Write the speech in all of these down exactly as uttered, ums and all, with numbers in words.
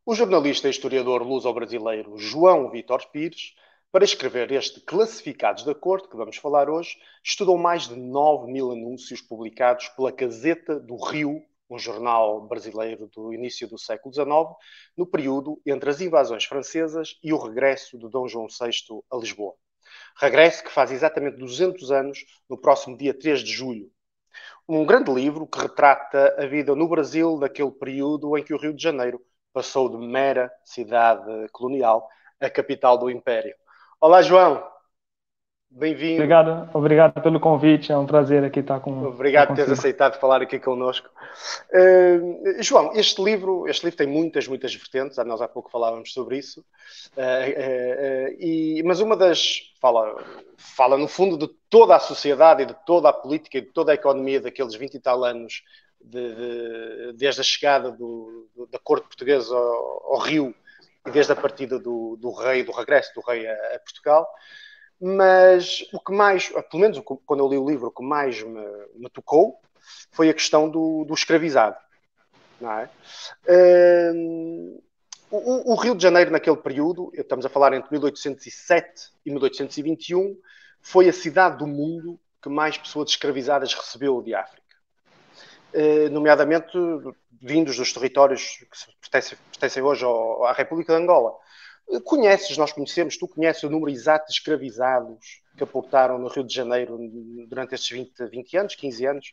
o jornalista e historiador luso-brasileiro João Vítor Pires, para escrever este Classificados da Corte, que vamos falar hoje, estudou mais de nove mil anúncios publicados pela Gazeta do Rio, um jornal brasileiro do início do século dezenove, no período entre as invasões francesas e o regresso de Dom João sexto a Lisboa. Regresso que faz exatamente duzentos anos, no próximo dia três de julho. Um grande livro que retrata a vida no Brasil naquele período em que o Rio de Janeiro passou de mera cidade colonial a capital do Império. Olá, João. Bem-vindo. Obrigado, obrigado pelo convite. É um prazer aqui estar com, estar Obrigado por teres consigo. aceitado falar aqui connosco. Uh, João, este livro, este livro tem muitas, muitas vertentes, nós há pouco falávamos sobre isso, uh, uh, uh, e, mas uma das, fala, fala no fundo de toda a sociedade e de toda a política e de toda a economia daqueles vinte e tal anos, de, de, desde a chegada do, do, da corte portuguesa ao, ao Rio e desde a partida do, do rei, do regresso do rei a, a Portugal. Mas o que mais, pelo menos quando eu li o livro, o que mais me, me tocou foi a questão do, do escravizado. Não é? Um, o, o Rio de Janeiro, naquele período, estamos a falar entre mil oitocentos e sete e mil oitocentos e vinte e um, foi a cidade do mundo que mais pessoas escravizadas recebeu de África. Uh, nomeadamente vindos dos territórios que pertencem, pertencem hoje ao, à República de Angola. Conheces, nós conhecemos, tu conheces o número exato de escravizados que aportaram no Rio de Janeiro durante estes vinte, vinte anos, quinze anos?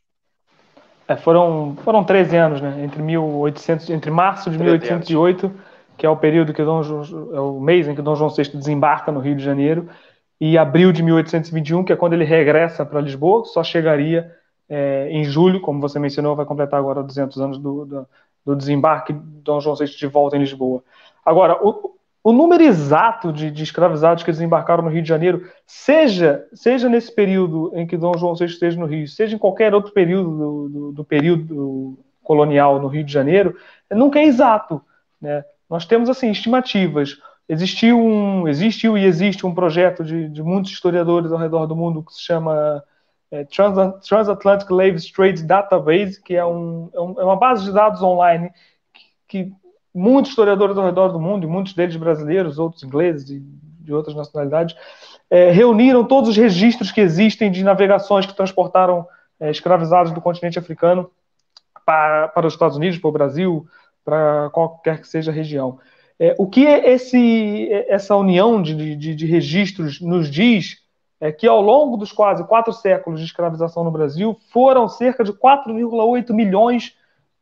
É, foram, foram treze anos, né? Entre mil e oitocentos, entre março de treze anos. mil oitocentos e oito, que é o período que Dom João, é o mês em que Dom João sexto desembarca no Rio de Janeiro, e abril de mil oitocentos e vinte e um, que é quando ele regressa para Lisboa, só chegaria é, em julho, como você mencionou, vai completar agora duzentos anos do, do, do desembarque de Dom João sexto de volta em Lisboa. Agora, o, o número exato de, de escravizados que desembarcaram no Rio de Janeiro, seja, seja nesse período em que Dom João sexto esteja no Rio, seja em qualquer outro período do, do, do período colonial no Rio de Janeiro, nunca é exato, né? Nós temos assim estimativas. Existiu, um, existiu e existe um projeto de, de muitos historiadores ao redor do mundo que se chama é, Trans, Transatlantic Slave Trade Database, que é, um, é, um, é uma base de dados online que, que muitos historiadores ao redor do mundo, e muitos deles brasileiros, outros ingleses e de outras nacionalidades, é, reuniram todos os registros que existem de navegações que transportaram é, escravizados do continente africano para, para os Estados Unidos, para o Brasil, para qualquer que seja a região. É, o que esse, essa união de, de, de registros nos diz é que ao longo dos quase quatro séculos de escravização no Brasil, foram cerca de quatro vírgula oito milhões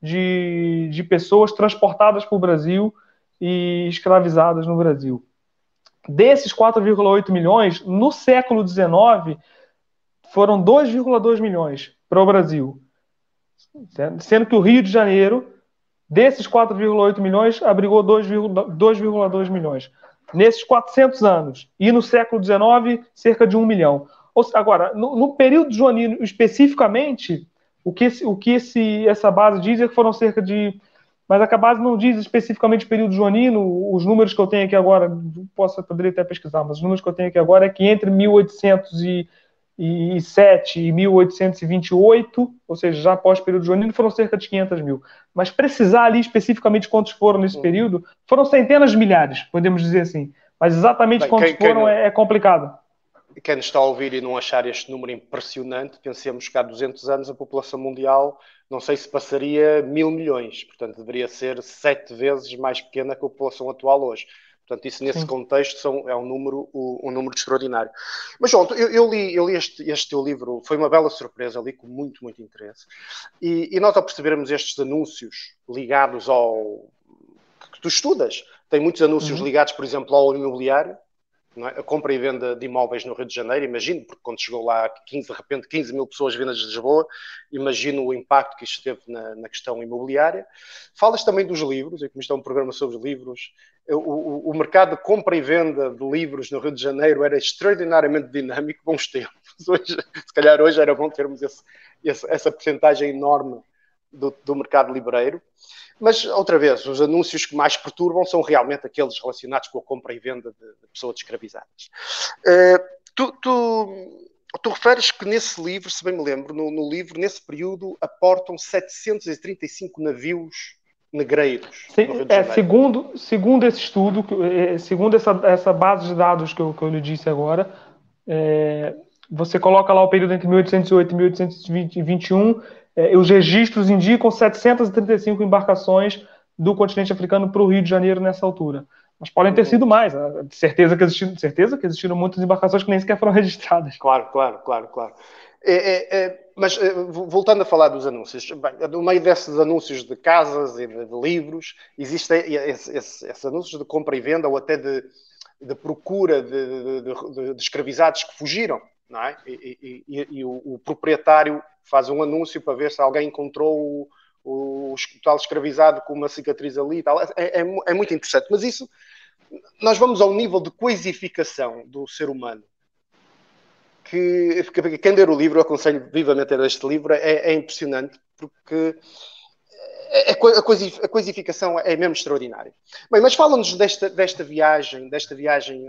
de, de pessoas transportadas para o Brasil e escravizadas no Brasil. Desses quatro vírgula oito milhões, no século dezenove, foram dois vírgula dois milhões para o Brasil. Sendo que o Rio de Janeiro, desses quatro vírgula oito milhões, abrigou dois vírgula dois milhões. Nesses quatrocentos anos. E no século dezenove, cerca de um milhão. Agora, no, no período joanino especificamente, o que, esse, o que esse, essa base diz é que foram cerca de... Mas a base não diz especificamente o período joanino. Os números que eu tenho aqui agora, posso, poderia até pesquisar, mas os números que eu tenho aqui agora é que entre mil e oitocentos e sete e mil oitocentos e vinte e oito, ou seja, já após o período joanino, foram cerca de quinhentos mil. Mas precisar ali especificamente quantos foram nesse Uhum. período, foram centenas de milhares, podemos dizer assim. Mas exatamente Bem, quantos quem, quem, foram é, é complicado. quem nos está a ouvir e não achar este número impressionante, pensemos que há duzentos anos a população mundial, não sei se passaria mil milhões, portanto deveria ser sete vezes mais pequena que a população atual hoje. Portanto, isso nesse Sim. contexto são, é um número, um número extraordinário. Mas, João, eu, eu li, eu li este, este teu livro, foi uma bela surpresa, li com muito, muito interesse. E, e nós, ao percebermos estes anúncios ligados ao que tu estudas, tem muitos anúncios Uhum. ligados, por exemplo, ao imobiliário, não é? A compra e venda de imóveis no Rio de Janeiro, imagino, porque quando chegou lá quinze, de repente quinze mil pessoas vindas de Lisboa, imagino o impacto que isto teve na, na questão imobiliária. Falas também dos livros, e como isto é um programa sobre livros, o, o, o mercado de compra e venda de livros no Rio de Janeiro era extraordinariamente dinâmico, bons tempos. Hoje, se calhar hoje era bom termos esse, esse, essa porcentagem enorme do, do mercado livreiro. Mas, outra vez, os anúncios que mais perturbam são realmente aqueles relacionados com a compra e venda de, de pessoas escravizadas. Uh, tu, tu, tu referes que nesse livro, se bem me lembro, no, no livro, nesse período, aportam setecentos e trinta e cinco navios negreiros Se, no Rio de é, Janeiro. segundo, segundo esse estudo, segundo essa, essa base de dados que eu, que eu lhe disse agora, é, você coloca lá o período entre mil oitocentos e oito e mil oitocentos e vinte e um, é, os registros indicam setecentas e trinta e cinco embarcações do continente africano para o Rio de Janeiro nessa altura. Mas podem ter sido mais. De certeza que existiram, certeza que existiram muitas embarcações que nem sequer foram registradas. Claro, claro, claro, claro. É, é, é, mas voltando a falar dos anúncios, bem, no meio desses anúncios de casas e de, de livros, existem esses, esses, esses anúncios de compra e venda ou até de, de procura de, de, de, de escravizados que fugiram, não é? E, e, e, e o, o proprietário faz um anúncio para ver se alguém encontrou o, o, o tal escravizado com uma cicatriz ali e tal. É, é, é muito interessante, mas isso, nós vamos ao nível de coisificação do ser humano. Que, que quem ler o livro, eu aconselho vivamente a ler este livro, é, é impressionante, porque a, a coisificação é mesmo extraordinária. Bem, mas fala-nos desta, desta viagem, desta viagem,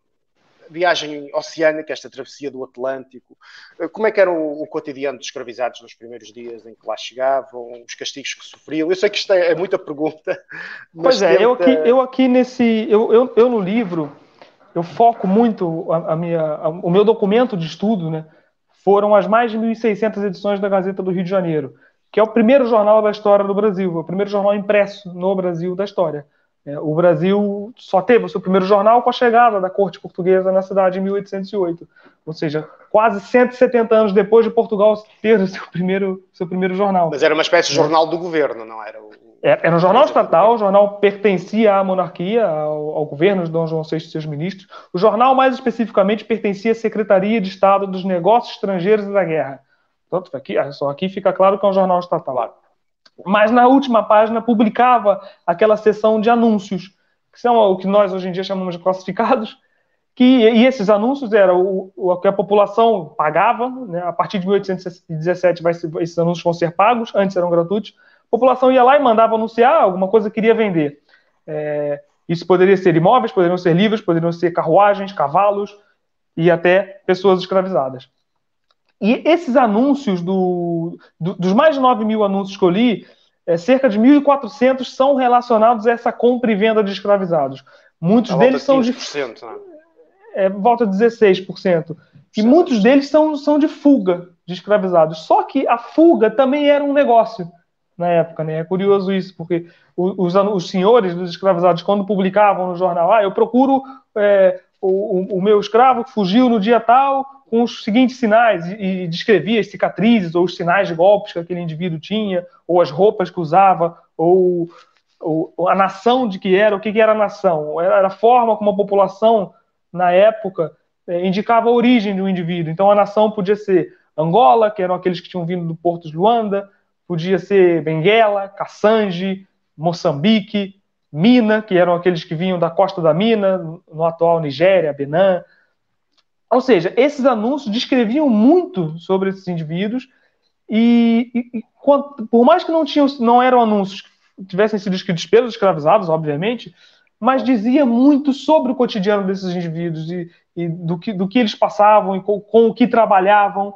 viagem oceânica, esta travessia do Atlântico. Como é que era o, o cotidiano dos escravizados nos primeiros dias em que lá chegavam, os castigos que sofriam? Eu sei que isto é, é muita pergunta. Mas pois é, tenta... eu, aqui, eu aqui nesse... Eu, eu, eu no livro... Eu foco muito a, a minha, a, o meu documento de estudo, né, foram as mais de mil e seiscentas edições da Gazeta do Rio de Janeiro, que é o primeiro jornal da história do Brasil, é o primeiro jornal impresso no Brasil da história. É, o Brasil só teve o seu primeiro jornal com a chegada da corte portuguesa na cidade em mil oitocentos e oito, ou seja, quase cento e setenta anos depois de Portugal ter o seu primeiro, seu primeiro jornal. Mas era uma espécie de jornal do governo, não era? O... Era um jornal estatal, o jornal pertencia à monarquia, ao, ao governo de Dom João sexto e seus ministros. O jornal, mais especificamente, pertencia à Secretaria de Estado dos Negócios Estrangeiros e da Guerra. Portanto, aqui, só aqui fica claro que é um jornal estatal. Mas na última página publicava aquela seção de anúncios, que são o que nós hoje em dia chamamos de classificados, que, e esses anúncios eram o, o que a população pagava, né? A partir de mil oitocentos e dezessete vai ser, esses anúncios vão ser pagos, antes eram gratuitos. A população ia lá e mandava anunciar alguma coisa que queria vender. É, isso poderia ser imóveis, poderiam ser livros, poderiam ser carruagens, cavalos e até pessoas escravizadas. E esses anúncios, do, do, dos mais de nove mil anúncios que eu li, é, cerca de mil e quatrocentos são relacionados a essa compra e venda de escravizados. Muitos a deles são de... Né? É, volta de dezesseis por cento. E muitos deles são, são de fuga de escravizados. Só que a fuga também era um negócio na época, né? É curioso isso, porque os, os senhores dos escravizados, quando publicavam no jornal, ah, eu procuro é, o, o meu escravo que fugiu no dia tal com os seguintes sinais, e, e descrevia as cicatrizes ou os sinais de golpes que aquele indivíduo tinha, ou as roupas que usava, ou, ou a nação de que era, o que, que era a nação? Era a forma como a população, na época, é, indicava a origem do indivíduo. Então a nação podia ser Angola, que eram aqueles que tinham vindo do Porto de Luanda, podia ser Benguela, Cassange, Moçambique, Mina, que eram aqueles que vinham da costa da Mina, no atual Nigéria, Benin. Ou seja, esses anúncios descreviam muito sobre esses indivíduos e, e, e por mais que não, tinham, não eram anúncios que tivessem sido escritos pelos escravizados, obviamente, mas dizia muito sobre o cotidiano desses indivíduos e, e do, que, do que eles passavam e com, com o que trabalhavam.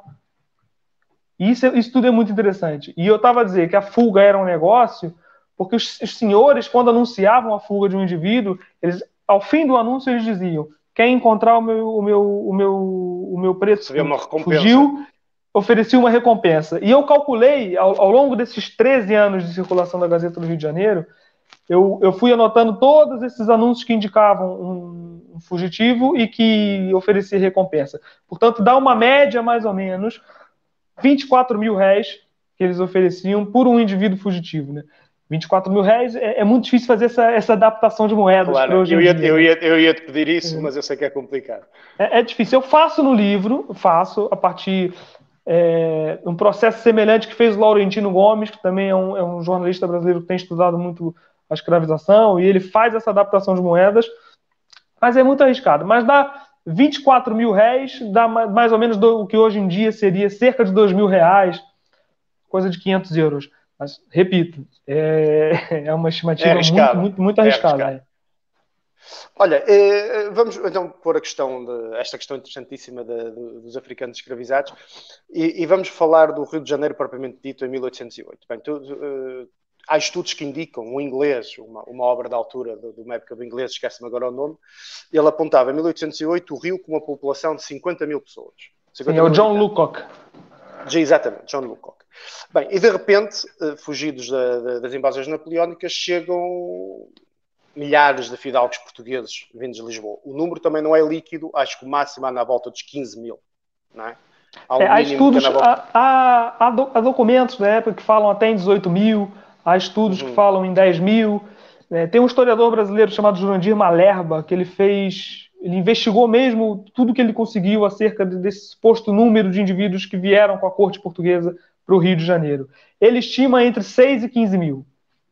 Isso, isso tudo é muito interessante. E eu estava a dizer que a fuga era um negócio porque os, os senhores, quando anunciavam a fuga de um indivíduo, eles, ao fim do anúncio eles diziam: quer encontrar o meu, o meu, o meu, o meu preto fugiu, oferecia uma recompensa. E eu calculei, ao, ao longo desses treze anos de circulação da Gazeta do Rio de Janeiro, eu, eu fui anotando todos esses anúncios que indicavam um, um fugitivo e que oferecia recompensa. Portanto, dá uma média, mais ou menos, vinte e quatro mil réis que eles ofereciam por um indivíduo fugitivo, né? vinte e quatro mil réis é, é muito difícil fazer essa, essa adaptação de moedas. Claro, hoje eu, ia, dia, eu, ia, eu ia te pedir isso, é. mas eu sei que é complicado. É, é difícil. Eu faço no livro, faço a partir é, um processo semelhante que fez o Laurentino Gomes, que também é um, é um jornalista brasileiro que tem estudado muito a escravização, e ele faz essa adaptação de moedas, mas é muito arriscado. Mas dá vinte e quatro mil réis, dá mais ou menos do, o que hoje em dia seria cerca de dois mil reais, coisa de quinhentos euros. Mas, repito, é, é uma estimativa é muito, muito, muito arriscada. É Olha, eh, vamos então pôr a questão de, esta questão interessantíssima de, de, dos africanos escravizados e, e vamos falar do Rio de Janeiro propriamente dito em mil oitocentos e oito. Bem, tu, uh, há estudos que indicam, um inglês, uma, uma obra da altura, de, de uma época do inglês, esquece-me agora o nome, ele apontava em mil oitocentos e oito o Rio com uma população de cinquenta mil pessoas. Sim, é o John Lucock. Exatamente, John Lucock. Bem, e de repente, fugidos da, da, das invasões napoleónicas, chegam milhares de fidalgos portugueses vindos de Lisboa. O número também não é líquido, acho que o máximo anda à volta dos quinze mil, não é? Há, um é, há estudos, volta... há, há, há, documentos da época que falam até em dezoito mil, há estudos uhum. que falam em dez mil. É, tem um historiador brasileiro chamado Jurandir Malerba, que ele fez, ele investigou mesmo tudo que ele conseguiu acerca desse suposto número de indivíduos que vieram com a corte portuguesa para o Rio de Janeiro. Ele estima entre seis e quinze mil.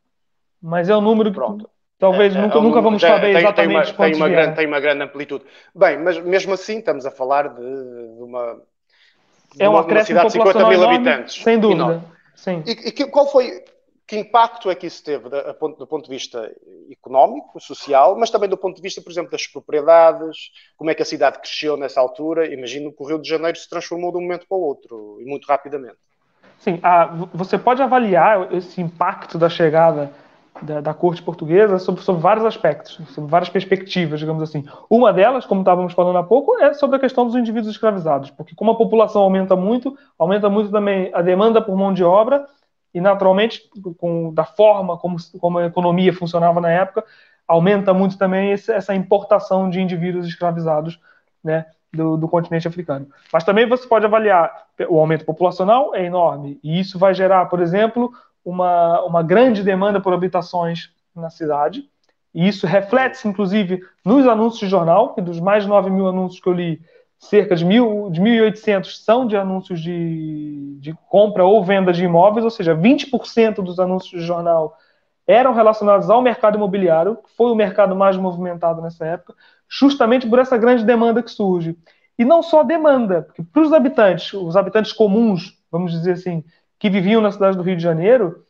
Mas é um número que Pronto. talvez é, nunca, é um nunca vamos saber tem, exatamente tem uma, tem uma, grande, tem uma grande amplitude. Bem, mas mesmo assim estamos a falar de, de uma... É uma, uma cidade de cinquenta mil habitantes. Sem dúvida. Sim. E, e que, qual foi, que impacto é que isso teve da, ponto, do ponto de vista económico, social, mas também do ponto de vista, por exemplo, das propriedades, como é que a cidade cresceu nessa altura? Imagino que o Rio de Janeiro se transformou de um momento para o outro, e muito rapidamente. Sim, a, você pode avaliar esse impacto da chegada da, da corte portuguesa sobre, sobre vários aspectos, sobre várias perspectivas, digamos assim. Uma delas, como estávamos falando há pouco, é sobre a questão dos indivíduos escravizados, porque como a população aumenta muito, aumenta muito também a demanda por mão de obra e, naturalmente, com, da forma como, como a economia funcionava na época, aumenta muito também esse, essa importação de indivíduos escravizados, né, do, do continente africano. Mas também você pode avaliar o aumento populacional é enorme, e isso vai gerar, por exemplo, Uma, uma grande demanda por habitações na cidade, e isso reflete-se, inclusive, nos anúncios de jornal, que dos mais de nove mil anúncios que eu li, cerca de, mil, de mil e oitocentos são de anúncios de, de compra ou venda de imóveis, ou seja, vinte por cento dos anúncios de jornal eram relacionados ao mercado imobiliário, que foi o mercado mais movimentado nessa época, justamente por essa grande demanda que surge. E não só demanda, porque para os habitantes, os habitantes comuns, vamos dizer assim, que viviam na cidade do Rio de Janeiro,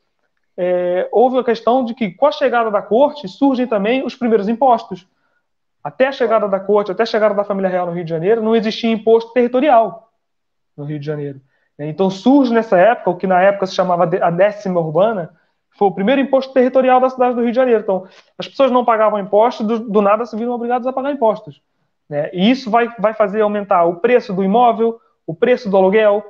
é, houve a questão de que, com a chegada da corte, surgem também os primeiros impostos. Até a chegada da corte, até a chegada da família real no Rio de Janeiro, não existia imposto territorial no Rio de Janeiro. Então surge nessa época, o que na época se chamava a décima urbana, foi o primeiro imposto territorial da cidade do Rio de Janeiro. Então, as pessoas não pagavam impostos, do, do nada se viram obrigadas a pagar impostos. Né? E isso vai, vai fazer aumentar o preço do imóvel, o preço do aluguel,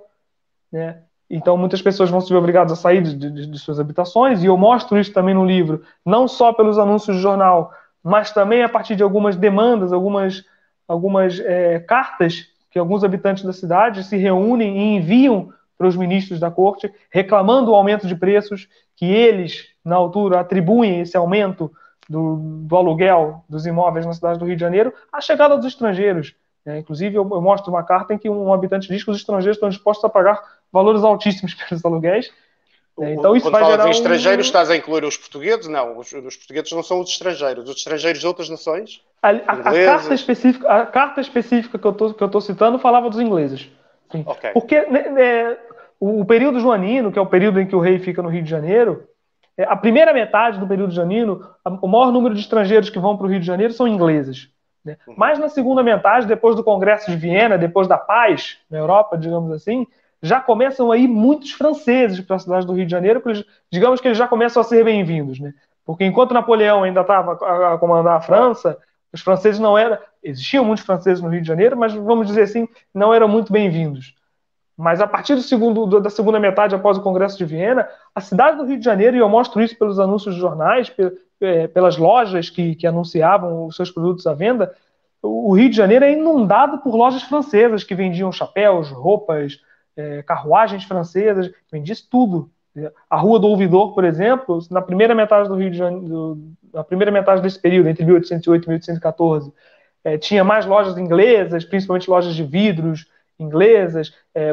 né? Então, muitas pessoas vão ser obrigadas a sair de, de, de suas habitações, e eu mostro isso também no livro, não só pelos anúncios de jornal, mas também a partir de algumas demandas, algumas, algumas é, cartas que alguns habitantes da cidade se reúnem e enviam para os ministros da corte, reclamando o aumento de preços, que eles, na altura, atribuem esse aumento do, do aluguel dos imóveis na cidade do Rio de Janeiro à chegada dos estrangeiros. É, inclusive, eu, eu mostro uma carta em que um habitante diz que os estrangeiros estão dispostos a pagar valores altíssimos pelos aluguéis. É, então, isso Quando vai falas gerar em estrangeiros, um... estás a incluir os portugueses? Não, os, os portugueses não são os estrangeiros. Os estrangeiros de outras nações? A, a, a, carta, específica, a carta específica que eu estou citando falava dos ingleses. Sim. Okay. Porque né, né, o, o período joanino, que é o período em que o rei fica no Rio de Janeiro, é, a primeira metade do período joanino, a, o maior número de estrangeiros que vão para o Rio de Janeiro são ingleses. Né? Uhum. Mas na segunda metade, depois do Congresso de Viena, depois da paz na Europa, digamos assim, já começam a ir muitos franceses para a cidade do Rio de Janeiro, porque eles, digamos que eles já começam a ser bem-vindos. Né? Porque enquanto Napoleão ainda estava a, a comandar a França, os franceses não eram... Existiam muitos franceses no Rio de Janeiro, mas, vamos dizer assim, não eram muito bem-vindos. Mas a partir do segundo, da segunda metade, após o Congresso de Viena, a cidade do Rio de Janeiro, e eu mostro isso pelos anúncios de jornais, pelas lojas que, que anunciavam os seus produtos à venda, o Rio de Janeiro é inundado por lojas francesas que vendiam chapéus, roupas, é, carruagens francesas, vendia tudo. A Rua do Ouvidor, por exemplo, na primeira metade do Rio de Janeiro, na primeira metade desse período, entre mil oitocentos e oito e mil oitocentos e quatorze, é, tinha mais lojas inglesas, principalmente lojas de vidros inglesas, é,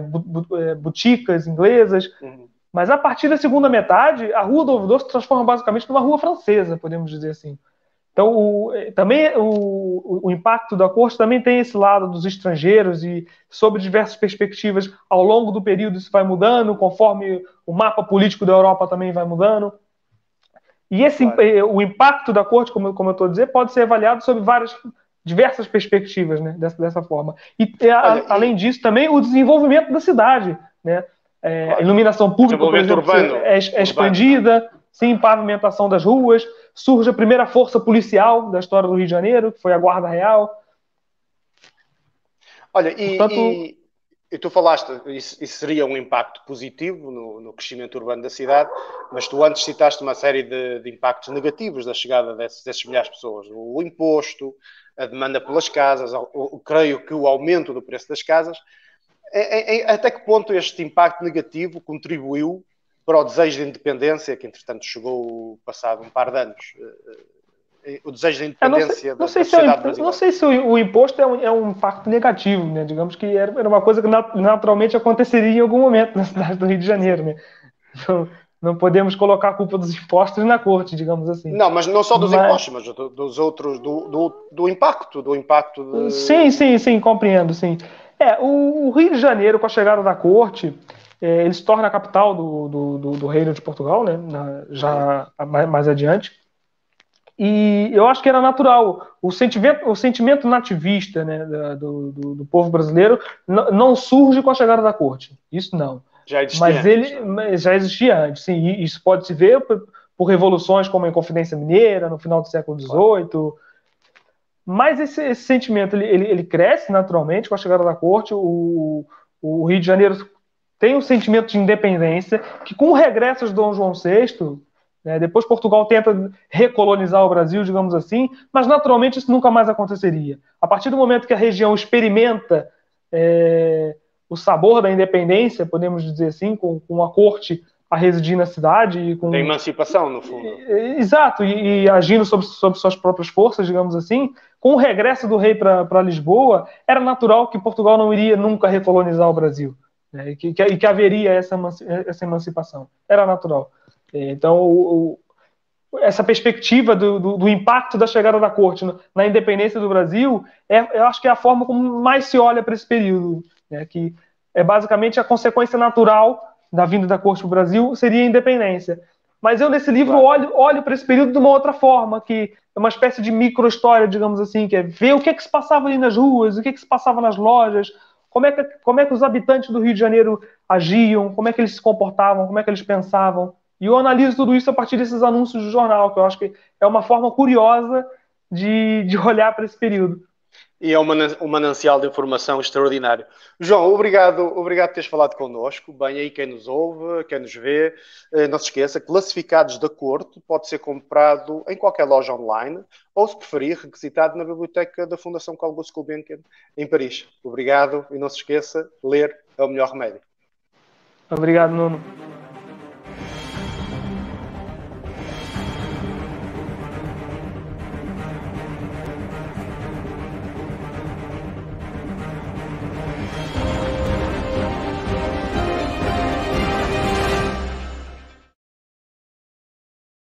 boticas inglesas. Uhum. Mas a partir da segunda metade, a Rua do Ouvidor se transforma basicamente numa rua francesa, podemos dizer assim. Então, o, também o, o impacto da corte também tem esse lado dos estrangeiros, e sob diversas perspectivas, ao longo do período isso vai mudando, conforme o mapa político da Europa também vai mudando. E esse, claro. O impacto da corte, como, como eu estou a dizer, pode ser avaliado sob várias, diversas perspectivas, né, dessa, dessa forma. E, Olha, a, além e... disso, também o desenvolvimento da cidade. Né? É, claro. A iluminação pública, por exemplo, urbano, é, é expandida. Urbano. sem pavimentação das ruas, surge a primeira força policial da história do Rio de Janeiro, que foi a Guarda Real. Olha, e, Portanto, e, e tu falaste, isso, isso seria um impacto positivo no, no crescimento urbano da cidade, mas tu antes citaste uma série de, de impactos negativos da chegada desses, desses milhares de pessoas. O, o imposto, a demanda pelas casas, o, o, creio que o aumento do preço das casas. É, é, até que ponto este impacto negativo contribuiu para o desejo de independência, que entretanto chegou passado um par de anos? O desejo de independência não sei, não sei da, da sociedade se é brasileira. Não sei se o, o imposto é um, é um impacto negativo, né? Digamos que era, era uma coisa que nat naturalmente aconteceria em algum momento na cidade do Rio de Janeiro, né? Não, não podemos colocar a culpa dos impostos na corte, digamos assim. Não, mas não só dos mas... impostos, mas do, dos outros, do, do, do impacto, do impacto de... Sim, sim, sim, compreendo, sim. É, o, o Rio de Janeiro, com a chegada da corte, é, ele se torna a capital do, do, do, do Reino de Portugal, né? Na, já uhum. mais, mais adiante. E eu acho que era natural. O sentimento, o sentimento nativista, né, do, do, do povo brasileiro não surge com a chegada da corte. Isso não. Já existia Mas antes. ele né? já existia antes. Sim, e isso pode se ver por, por revoluções como a Inconfidência Mineira, no final do século dezoito. Claro. Mas esse, esse sentimento ele, ele, ele cresce naturalmente com a chegada da corte. O, o Rio de Janeiro tem um sentimento de independência que, com o regresso de Dom João sexto, né, depois Portugal tenta recolonizar o Brasil, digamos assim, mas naturalmente isso nunca mais aconteceria. A partir do momento que a região experimenta é, o sabor da independência, podemos dizer assim, com, com a corte a residir na cidade. E com, da emancipação, no fundo. E, exato, e, e agindo sob, sob suas próprias forças, digamos assim, com o regresso do rei para Lisboa, era natural que Portugal não iria nunca recolonizar o Brasil, né, e, que, que, e que haveria essa, essa emancipação. Era natural. Então, o, o, essa perspectiva do, do, do impacto da chegada da corte na, na independência do Brasil, é, eu acho que é a forma como mais se olha para esse período, né, que é basicamente a consequência natural da vinda da corte para o Brasil, seria a independência. Mas eu, nesse livro, claro. olho, olho para esse período de uma outra forma, que é uma espécie de micro-história, digamos assim, que é ver o que é que se passava ali nas ruas, o que é que se passava nas lojas, como é que, como é que os habitantes do Rio de Janeiro agiam, como é que eles se comportavam, como é que eles pensavam. E eu analiso tudo isso a partir desses anúncios do jornal, que eu acho que é uma forma curiosa de, de olhar para esse período. E é um manancial de informação extraordinário. João, obrigado, obrigado por teres falado connosco. Bem, aí quem nos ouve, quem nos vê, não se esqueça, Classificados da Corte pode ser comprado em qualquer loja online ou, se preferir, requisitado na biblioteca da Fundação Carl Gulbenkian em Paris. Obrigado e não se esqueça, ler é o melhor remédio. Obrigado, Nuno.